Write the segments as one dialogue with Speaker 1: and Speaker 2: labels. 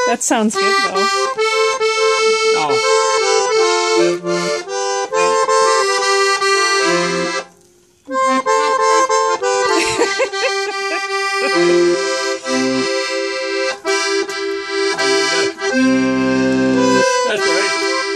Speaker 1: That sounds good though.
Speaker 2: Oh. That's right.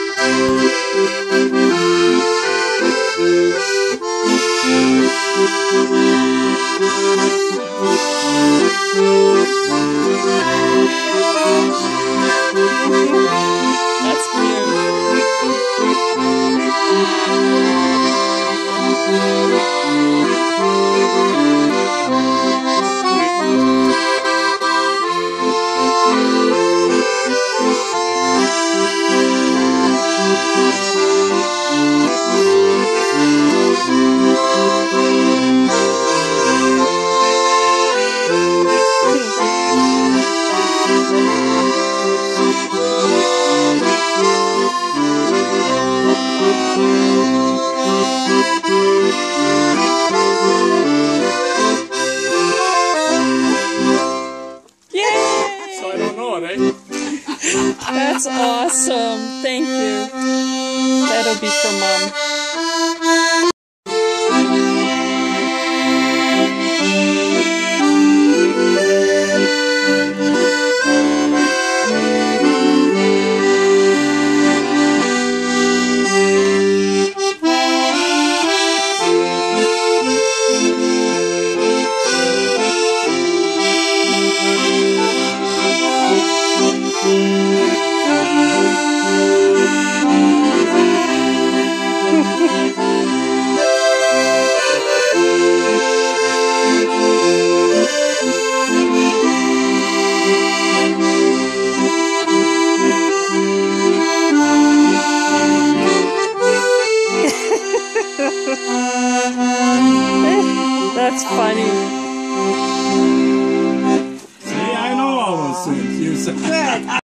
Speaker 1: That's cute.
Speaker 2: So I don't know it, eh?
Speaker 1: That's awesome. Thank you. That'll be for Mom. That's funny.
Speaker 2: See, I know all those things. You said.